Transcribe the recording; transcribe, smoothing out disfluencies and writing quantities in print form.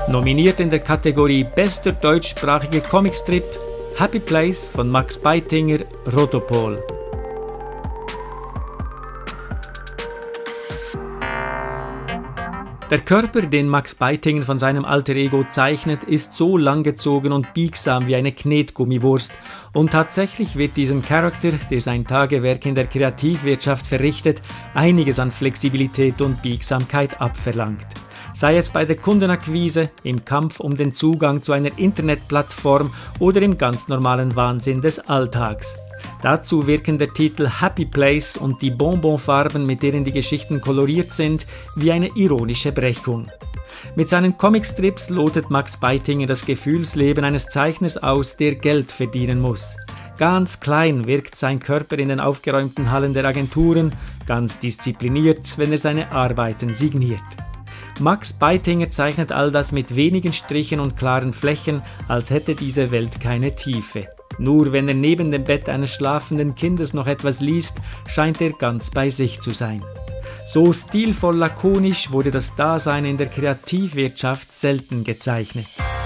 Nominiert in der Kategorie Bester deutschsprachiger Comicstrip Happy Place von Max Beitinger, Rotopol. Der Körper, den Max Beitinger von seinem Alter Ego zeichnet, ist so langgezogen und biegsam wie eine Knetgummiwurst. Und tatsächlich wird diesem Charakter, der sein Tagewerk in der Kreativwirtschaft verrichtet, einiges an Flexibilität und Biegsamkeit abverlangt. Sei es bei der Kundenakquise, im Kampf um den Zugang zu einer Internetplattform oder im ganz normalen Wahnsinn des Alltags. Dazu wirken der Titel Happy Place und die Bonbonfarben, mit denen die Geschichten koloriert sind, wie eine ironische Brechung. Mit seinen Comicstrips lotet Max Beitinger das Gefühlsleben eines Zeichners aus, der Geld verdienen muss. Ganz klein wirkt sein Körper in den aufgeräumten Hallen der Agenturen, ganz diszipliniert, wenn er seine Arbeiten signiert. Max Beitinger zeichnet all das mit wenigen Strichen und klaren Flächen, als hätte diese Welt keine Tiefe. Nur wenn er neben dem Bett eines schlafenden Kindes noch etwas liest, scheint er ganz bei sich zu sein. So stilvoll lakonisch wurde das Dasein in der Kreativwirtschaft selten gezeichnet.